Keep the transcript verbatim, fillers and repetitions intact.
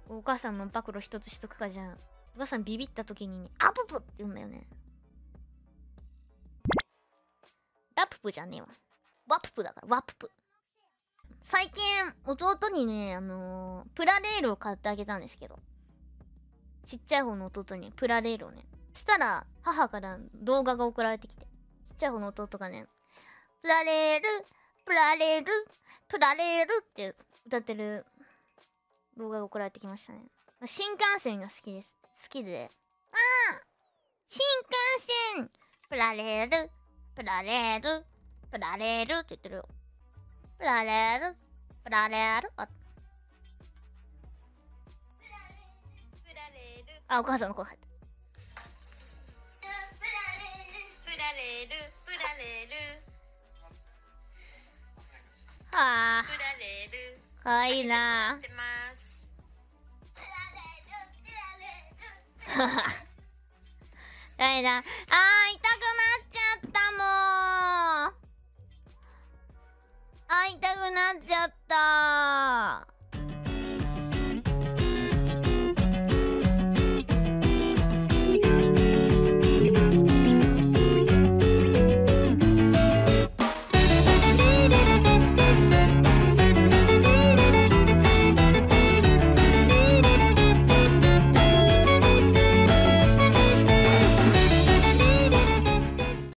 お母さんの暴露一つしとくか。じゃあお母さんビビった時に、ね、アププって言うんだよね。ラププじゃねえわ。ワププだから、ワププ。最近弟にね、あのー、プラレールを買ってあげたんですけど、ちっちゃい方の弟にプラレールをね、したら母から動画が送られてきて、ちっちゃい方の弟がね、プラレールプラレールプラレールって歌ってる動画が送られてきましたね。新幹線が好きです。好きで、ああ新幹線プラレールプラレールプラレールって言ってるよ。プラレールプラレール、ああ、お母さんの声入った。 プラレールプラレールはあ、 プラレールかわいいなってますだいな。あー、痛くなっちゃったもん。あー、痛くなっちゃった。